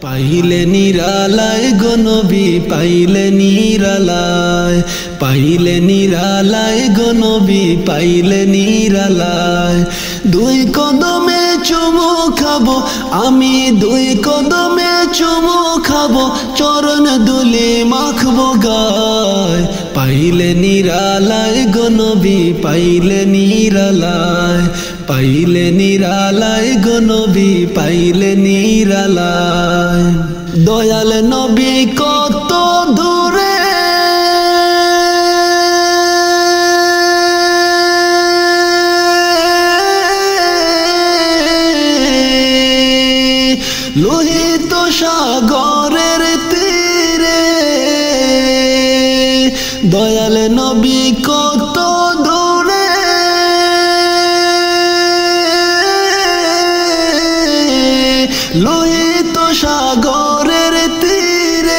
পাইলে নিরালায় গো নবী পাইলে নিরালায়, পাইলে নিরালায় গো নবী পাইলে নিরালায়। দুই কদমে চুমু খাবো আমি, দুই কদমে চুমু খাবো, চরণ দুলি মাখবো গায়। পাইলে নিরালায় গো নবী পাইলে নিরালায়, পাইলে নিরালায় গো নবী পাইলে নিরালায়। দয়াল নবী কত দূরে লোহিত সাগরের তীরে, দয়াল নবী কত দূরে লোহিত সাগরের তীরে।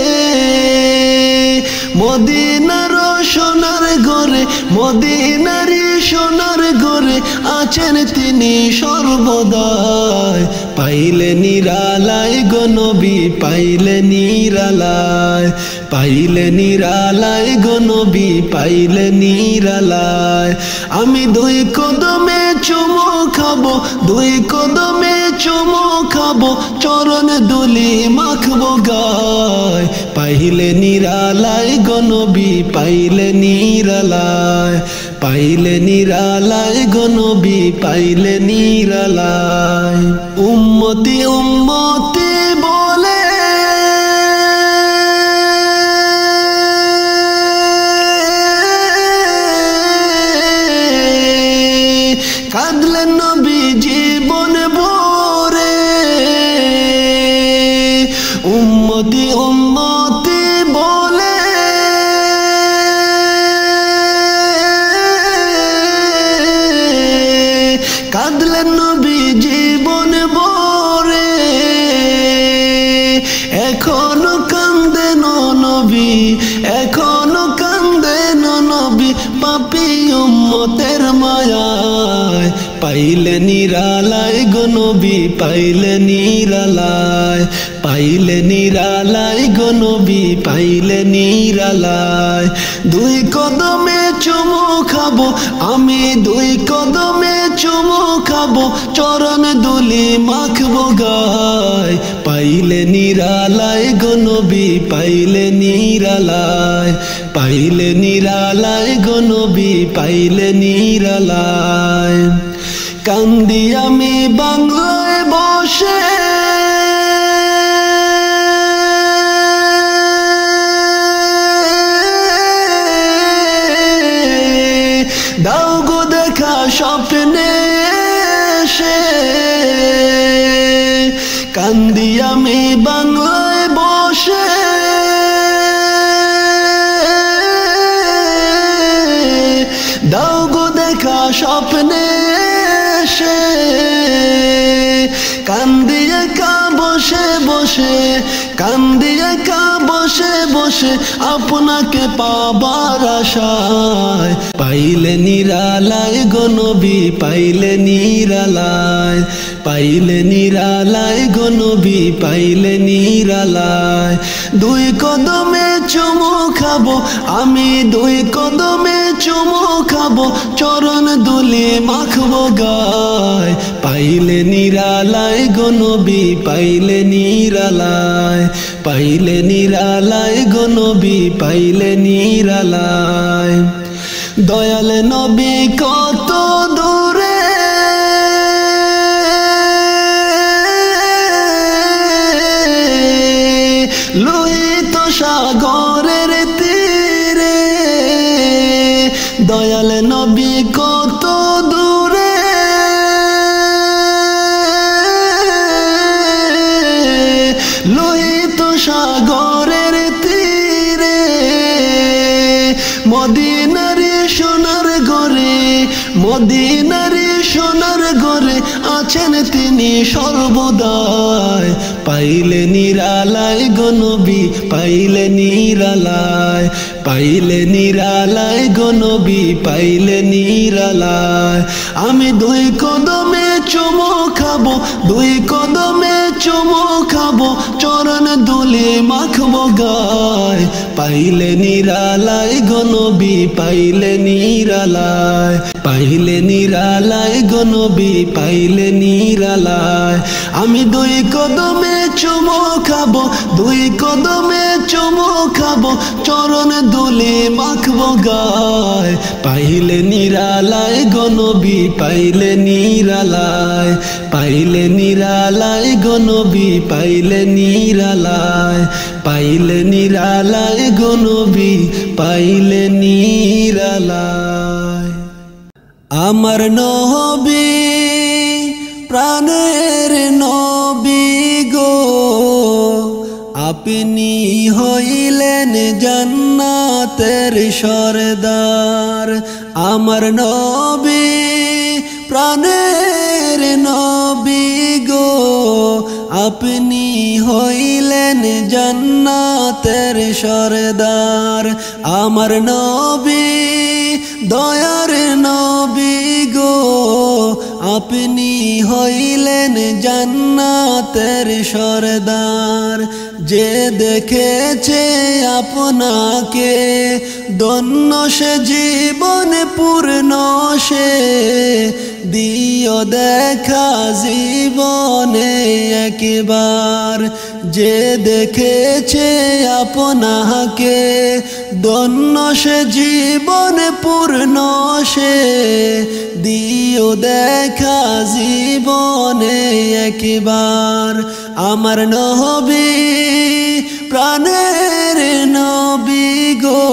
মদিনার সোনার ঘরে, মদিনার সোনার ঘরে আছেন তিনি সর্বদাই। পাইলে নিরালায় গো নবী পাইলে নিরালায়, পাইলে নিরালায় গো নবী পাইলে নিরালায়। আমি দুই কদমে চুমু খাবো, দুই কদমে চুমু খাবো, চরণ দুলি মাখবো গায়। পাইলে নিরালায় গো নবী পাইলে নিরালায়, পাইলে নিরালায় গো নবী পাইলে নিরালায়। উম্মতি উম্মতি বলে কাঁদলেন নবী জীবন ভরে। উম্মতি উম্মতি বলে কাঁদলেন নবী জীবন ভরে। এখনো কান্দেন নবী, এখনো কান্দেন নবী, পাপী উম্মতের মায়ায়। পাইলে নিরালায় গো নবী পাইলে নিরালায়, পাইলে নিরালায় গো নবী পাইলে নিরালায়। দুই কদমে চুমু খাবো আমি, দুই কদমে চুমু খাবো, চরণ দুলি মাখবো গায়। পাইলে নিরালায় গো নবী পাইলে নিরালায়, পাইলে নিরালায় গো নবী পাইলে নিরালায়। কান্দি আমি বাংলায় বসে দাও গো দেখা স্বপ্নে এসে। কান্দি আমি বাংলায় বসে দাও গো দেখা স্বপ্নে এসে। কান্দি একা বসে বসে, কান্দি একা বসে বসে, আপনাকে পাবার আশায়। পাইলে নিরালায় গো নবী পাইলে নিরালায়, পাইলে নিরালায় গো নবী পাইলে নিরালায়। দুই কদমে চুমু খাবো আমি, দুই কদমে চুমু খাবো, চরণ দুলি মাখবো গায়। পাইলে নিরালায় গো নবী পাইলে নিরালায়, পাইলে নিরালায় গো নবী পাইলে নিরালায়। দয়াল নবী কত দূরে লোহিত সাগরের তীরে, দয়াল নবী কত দূরে লোহিত সাগরের তীরে। মদিনার সোনার ঘরে, মদিনার সোনার ঘরে আছেন তিনি সর্বদাই। পাইলে নিরালায় গো নবী পাইলে নিরালায়, পাইলে নিরালায় গো নবী পাইলে নিরালায়। আমি দুই কদমে চুমু খাবো, দুই কদমে চুমু খাবো, খাবো চরণ দুলি মাখবো গায় পাইলে নিরালায় গো নবী পাইলে নিরালায় পাইলে নিরালায় গো নবী পাইলে নিরালায় আমি দুই কদমে চুমো খাবো দুই কদমে চুমো খাবো চরণ দুলি মাখবো গায় পাইলে নিরালায় গো নবী পাইলে নিরালায় পাইলে নিরালায় গো নবী পাইলে নিরালায় পাইলে নিরালায় গো নবী পাইলে নিরালায় আমার নবী প্রাণের নবী গো আপনি হইলেন জান্নাতের সরদার আমার নবী প্রাণের নবী গো আপনি হইলেন জান্নাতের সরদার আমার নবী দয়ার নবী গো আপনি হইলেন জান্নাতের সরদার যে দেখেছে আপনাকে ধন্য সে জীবন পূর্ণ সে দিও দেখা জীবনে একবার যে দেখেছে আপনাকে ধন্য সে জীবন পূর্ণ সে দিও দেখা জীবনে একবার আমার নবী প্রাণের নবী গো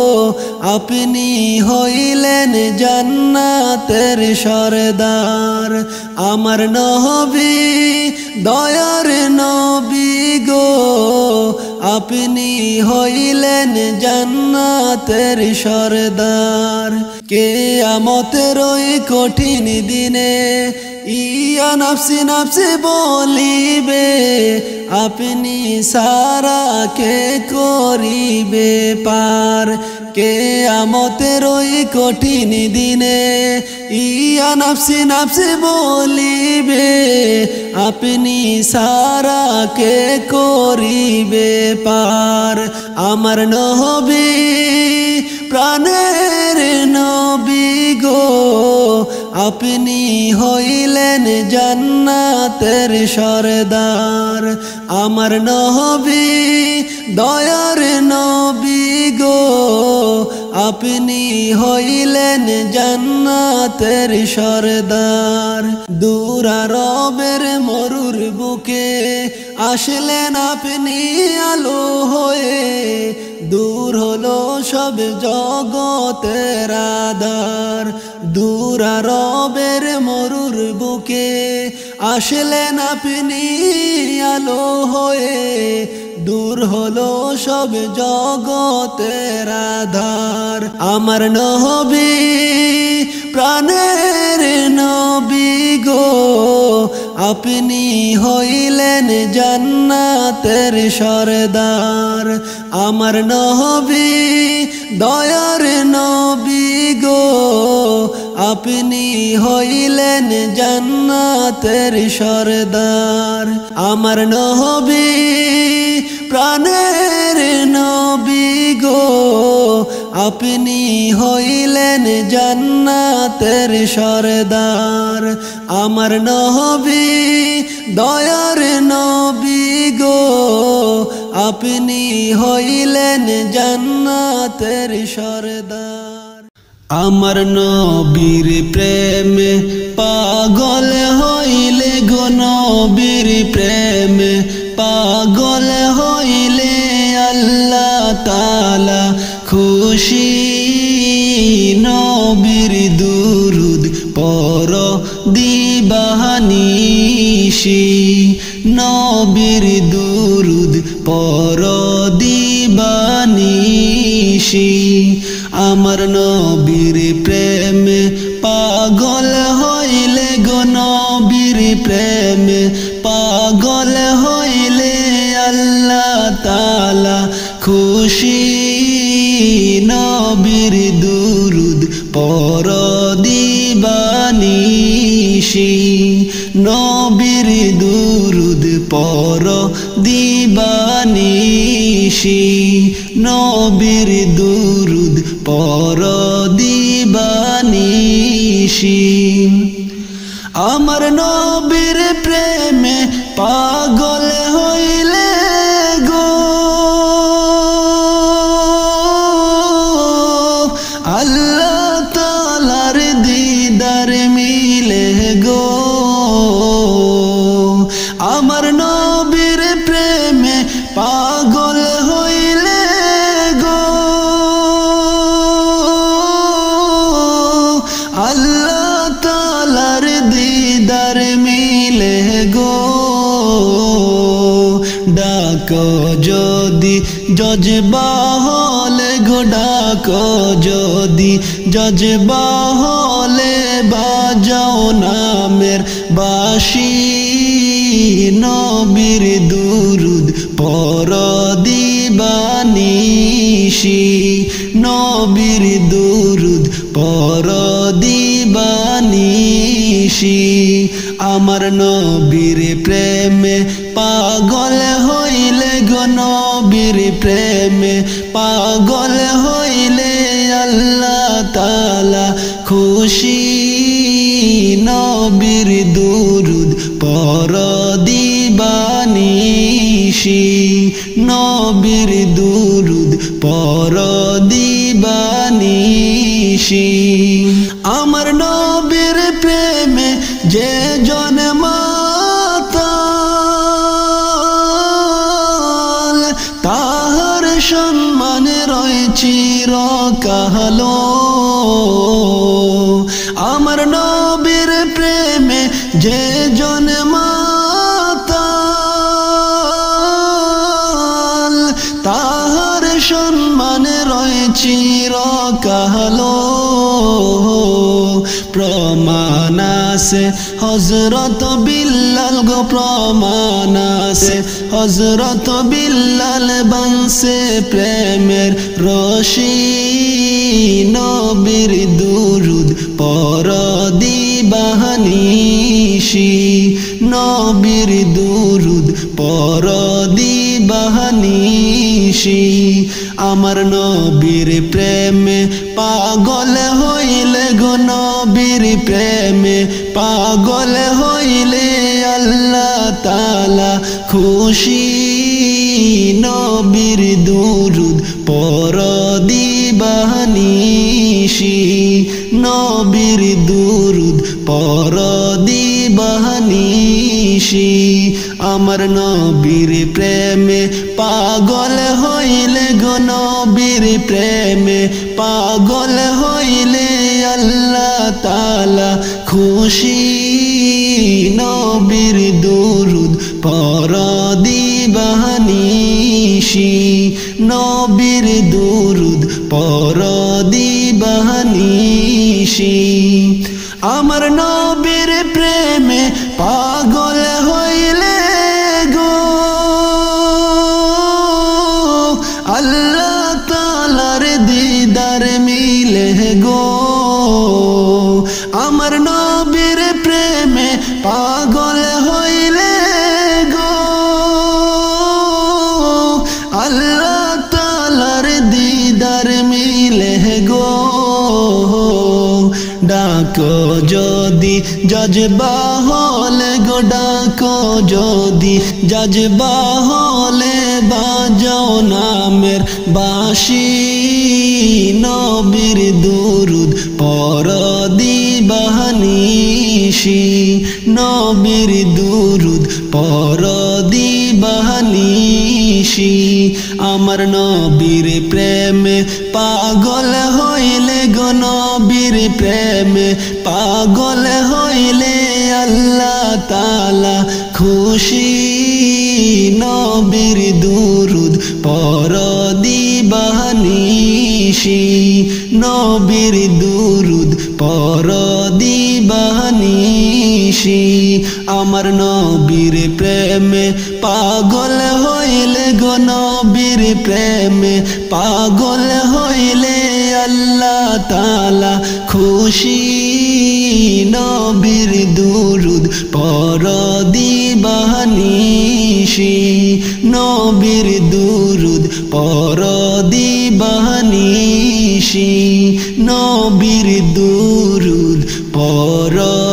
আপনি হইলেন জান্নাতের সরদার আমার নবী দয়ার নবী গো আপনি হইলেন জান্নাতের সরদার কিয়ামতের ওই কঠিন দিনে ইয়া নফসি নফসি বলিবে আপনি সারা কে করিবে পার কিয়ামতের ওই কঠিন দিনে ইয়া নফসি নফসি বলিবে আপনি সারা কে করিবে পার আমার নবী প্রাণের নবী গো আপনি হইলেন জান্নাতের সরদার আমার নবী দয়ার নবী গো আপনি হইলেন জান্নাতের সরদার দূর আরবের মরুর বুকে আসলেন আপনি আলো হয়ে দূর হলো সব জগতের আধার দূর আরবের মরুর বুকে আসলেন আপনি আলো হয়ে দূর হলো সব জগতের আধার আমার নবী প্রাণের নবী গো আপনি হইলেন জান্নাতের সরদার আমার নবী দয়ার নবী গো আপনি হইলেন জান্নাতের সরদার আমার নবী প্রাণের নবী গো আপনি হইলেন জান্নাতের সরদার আমার নবী দয়ার নবী গো আপনি হইলেন জান্নাতের সরদার আমার নবীর প্রেমে পাগল হইলে গো নবীর প্রেমে পাগল হইলে আল্লাহ তাআলা খুশি নবীর দুরুদ পর দিবানিশি নবীর দুরুদ পর দিবানিশি আমার নবীর প্রেমে পাগল হইলে গো নবীর প্রেমে পাগল হইলে আল্লাহ তাআলা খুশি নবীর দুরুদ পর দিবানিশি নবীর দুরুদ পর দিবানিশি নবীর দুরুদ পর দিবানিশি আমার নবীর প্রেমে পাগল হইলে গো আল্লাহ তাআলার দিদার মিলে গো আমার নবীর প্রেমে পাগল হইলে গো আল্লাহ তাআলার দিদার মিলে গো ডাকো যদি জজবা হলে গো ডাকো যদি জজবা হলে বাজাও নামের বাঁশি নবীর দুরুদ পর দিবানিশি নবীর দুরুদ পর দিবানিশি আমার নবীর প্রেমে পাগল হইলে গো নবীর প্রেমে পাগল হইলে আল্লাহ তাআলা খুশি নবীর দুরুদ পর দিবানিশি নবীর দুরুদ পর দিবানিশি আমার নবীর প্রেমে যে জন্মাতাল তাহার সম্মান রয় চিরকাল আমার নবীর প্রেমে যে জন্মাতাল তাহার সম্মান রয় চিরকাল প্রমাণ আছে হযরত বিল্লাল গো প্রমাণ আছে হযরত বিল্লাল বানছে প্রেমের রশি নবীর দুরুদ পর দিবানিশি নবীর দুরুদ পর দিবানিশি আমার নবীর প্রেমে পাগল হইলে গো নবীর প্রেমে পাগল হইলে আল্লাহ তাআলা খুশি নবীর দুরুদ পর দিবানিশি নবীর দুরুদ পর দিবানিশি আমার নবীর প্রেমে পাগল হইলে গো নবীর প্রেমে পাগল হইলে আল্লাহ তাআলা খুশি নবীর দুরুদ পর দিবানিশি নবীর দুরুদ পর দিবানিশি আমার নবীর প্রেমে পাগল হইলে গো আল্লাহ তাআলার দিদার মিলে গো আমার নবীর প্রেমে পাগল হইলে গো আল্লাহ তাআলার দিদার মিলে গো ডাকো যদি জজবা হলে গো ডাকো যদি জজবা হলে বাজাও নামের বাঁশি নবীর দুরুদ পর দিবানিশি নবীর দুরুদ পর দিবানিশি আমার নবীর প্রেমে পাগল হইলে গো নবীর প্রেমে পাগল হইলে আল্লাহ তাআলা খুশি নবীর দুরুদ পর দিবানিশি নবীর দুরুদ পর দিবানিশি আমার নবীর প্রেমে পাগল হইলে গো নবীর প্রেমে পাগল হইলে আল্লাহ তাআলা খুশি নবীর দুরুদ পর দিবানিশি নিশি নবীর দুরুদ পর দিবানিশি নবীর দুরুদ পর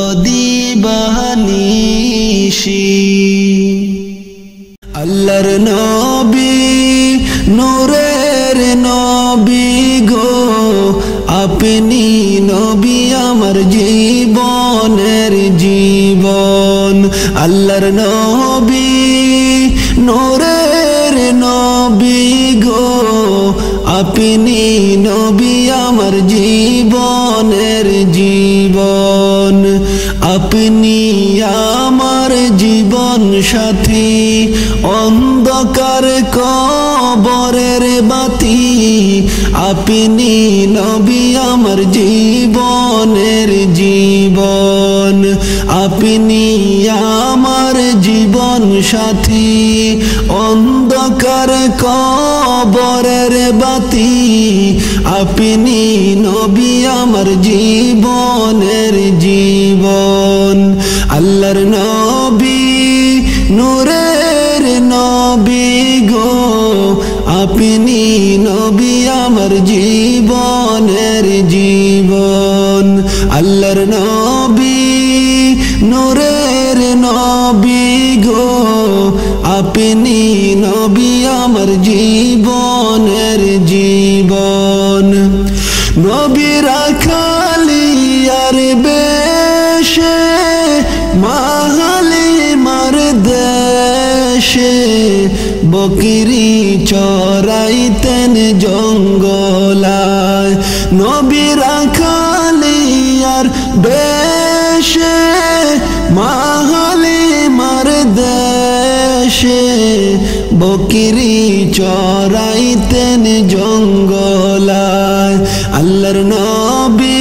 দিবানিশি আল্লাহর নবী নূরের নবী গো আপনি নবী আমার জীবনের জীবন আল্লাহর নবী নূরের নবী গো আপনি নবী আমার জীবনের জীবন আপনি আমার জীবন সাথী অন্ধকার কবরের বাতি আপনি নবী আমার জীবনের জীবন আপনি আমার জীবন সাথী অন্ধকার কবরের বাতি আপনি নবী আমার জীবনের জীবন আল্লাহর নবী নূরের নবী গো আপনি নবী আমার জীবনের জীবন আল্লাহর নবী নূরের নবী গো আপনি নবী আমার জীবনের জীবন নবী রাখালিয়ার বেশে মাহালি মার দেশে বকরি চরাইতেন জঙ্গলায় নবী রাখালিয়ার বেশে মাহালি মার দেশে বকরি চরাইতেন জঙ্গলায় আল্লাহর নবী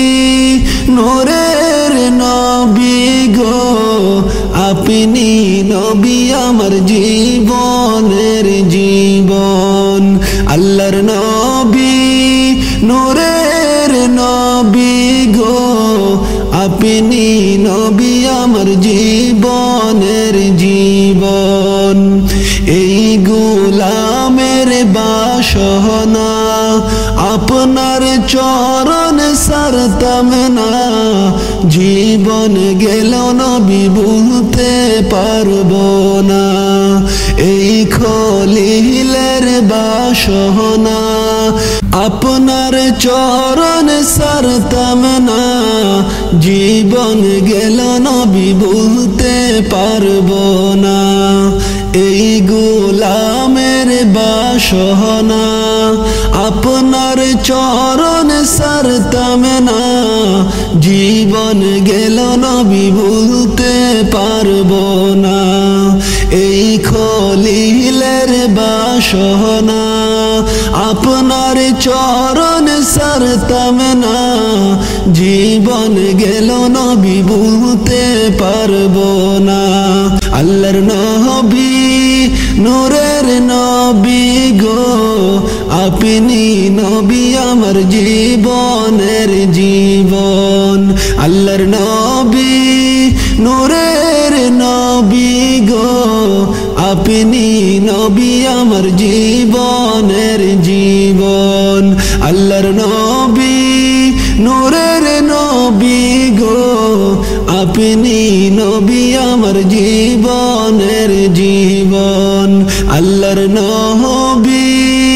নূরের নবী গো আপনি নবী আমার জীবনের জীবন আল্লাহর নবী নূরের নবী গো আপনি নবী আমার জীবনের জীবন এই গোলামের বাসনা আপনার চরণ সারতাম না জীবন গেল নবী ভুলতে পারবো না এই খলিলের বাসনা আপনার চরণ সারতাম না জীবন গেল নবী ভুলতে পারবো না এই গোলামের বাসনা আপনার চরণ সারতাম না জীবন গেল নবী ভুলতে পারবো না এই খলিলের বাসনা আপনার চরণ সারতাম না জীবন গেল নবী ভুলতে পারবো না আল্লাহর নবী নূরের নবী গো আপনি নবী আমার জীবনের জীবন আল্লাহর নবী নূরের নবী গো আপনি নবী আমার জীবনের জীবন আল্লাহর নবী নূরের নবী গো আপনি নবী আমার জীবনের জীবন আল্লাহর নবী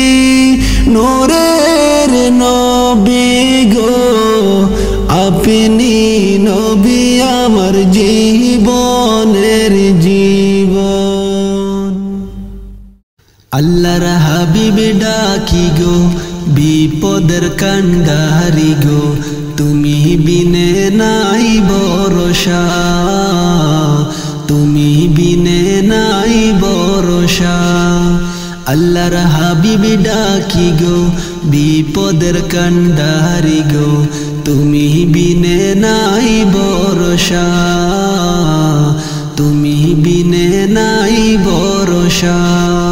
নূরের নবী গো আপনি নবী আমার জীবনের জীবন আল্লাহর হাবিব ডাকি গো বিপদের কান্ডারি গো তুমি বিনে নাই ভরসা তুমি বিনে নাই ভরসা আল্লাহর হাবিব ডাকি গো বিপদের কান্ডারি গো তুমি বিনে নাই ভরসা তুমি বিনে নাই ভরসা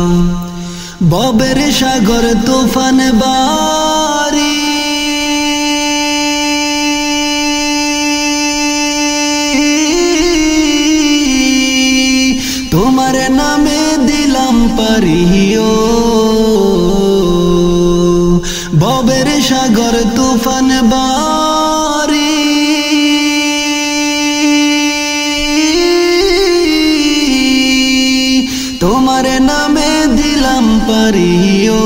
ববের সাগর তুফান বারি তোমার নামে পারিও ববের সাগর তুফান বারি তোমার নামে দিলাম পারিও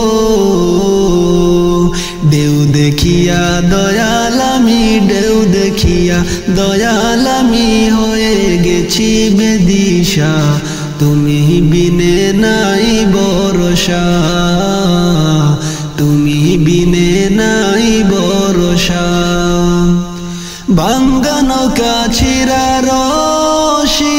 ঢেউ দেখিয়া দয়াল আমি ঢেউ দেখিয়া দয়াল আমি হয়ে গেছি বেদিশা তুমি বিনে নাই ভরসা তুমি বিনে নাই ভরসা ভাঙ্গা নৌকা ছিঁড়া রশি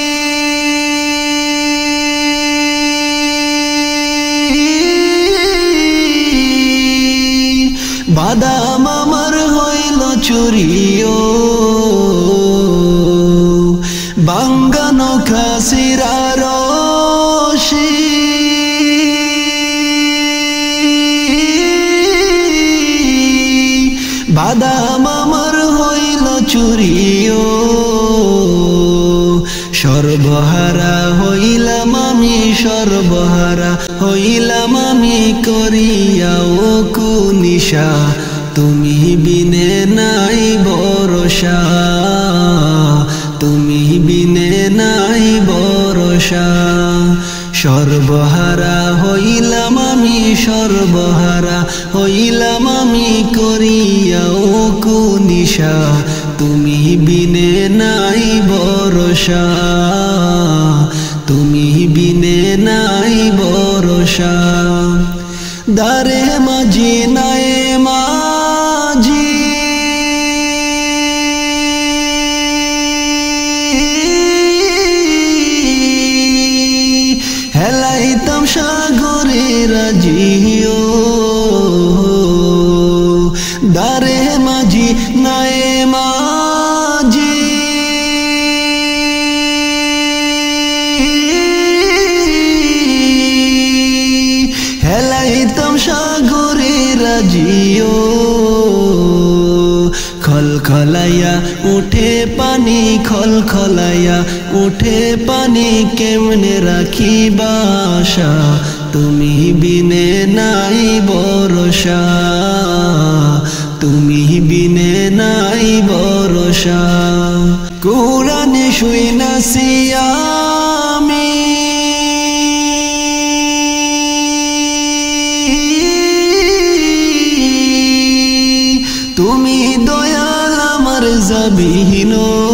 বাদাম আমার হইল চুরিও ভাঙ্গা নৌকা ছিঁড়া রশি বাদাম আমার হইল চুরিও সর্বহারা হইলাম আমি সর্বহারা হইলাম আমি করিয়া ও কুনিশা তুমি বিনে নাই ভরসা তুমি বিনে নাই ভরসা সর্বহারা হইলাম আমি সর্বহারা হইলাম আমি করিয়া ও কুনিশা তুমি বিনে নাই ভরসা তুমি বিনে নাই ভরসা দারে মাঝি নায়ে মাঝি হেলাইতাম সাগরে রাজিও দারে মাঝি নায়ে মাঝি হেলাইতাম সাগরে রাজিও খলখলাইয়া উঠে পানি খলখলাইয়া উঠে পানি কেমনে রাখি বাসা তুমি বিনে নাই ভরসা তুমি বিনে নাই ভরসা কুরআনে শুনাছি আমি তুমি দয়াল আমার জাবিন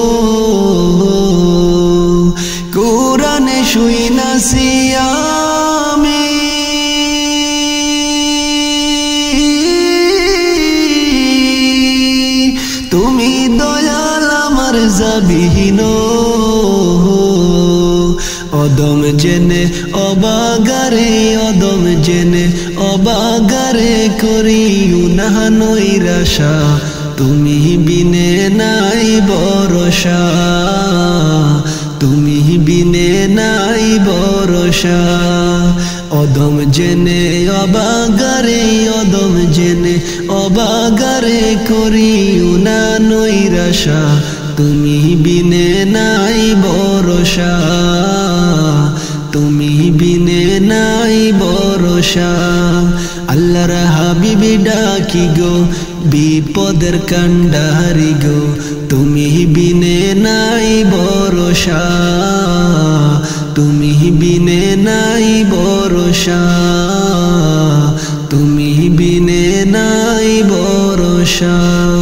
কুরআনে শুনাছি আমি তুমি দয়াল আমার জাবিন অদম জেনে অবাগারে অদম জেনে অবাগারে করিও না নৈরাশা তুমি বিনে নাই ভরসা তুমি বিনে নাই ভরসা অদম জেনে অবাগারে অদম জেনে অবাগারে করিও না নৈরাশা তুমি বিনে নাই ভরসা তুমি বিনে নাই ভরসা আল্লাহর হাবিবি ডাকি গো বিপদের কান্ডারি গো তুমি বিনে নাই ভরসা তুমি বিনে নাই ভরসা তুমি বিনে নাই ভরসা।